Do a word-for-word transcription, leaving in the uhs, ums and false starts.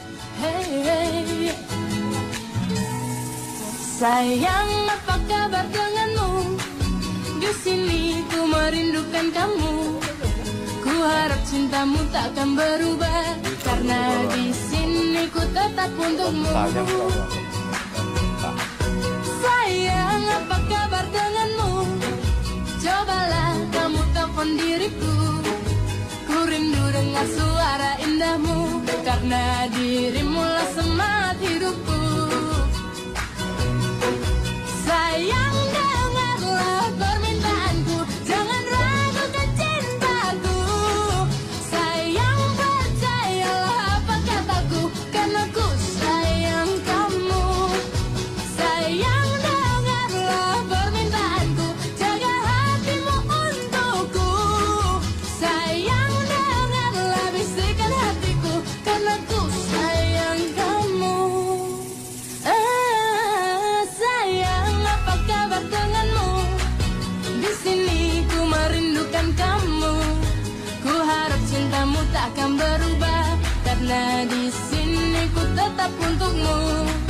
Hey, sayang, apa kabar denganmu? Di sini ku merindukan kamu. Ku harap cintamu takkan berubah, karena di sini ku tetap untukmu. Sayang, apa kabar denganmu? Cobalah kamu telepon diriku. Ku rindu dengar suara indahmu, karena dirimulah semangat hidupku. Sayang, dengarlah permintaanku, jangan ragukan cintaku. Sayang, percayalah apa kataku, karena ku sayang kamu. Sayang, dengarlah permintaanku, jaga hatimu untukku. Sayang, dengarlah bisikan hatiku, karena ku sayang kamu. Ah, sayang, apa kabar denganmu? Di sini ku merindukan kamu. Ku harap cintamu takkan berubah, karena di sini ku tetap untukmu.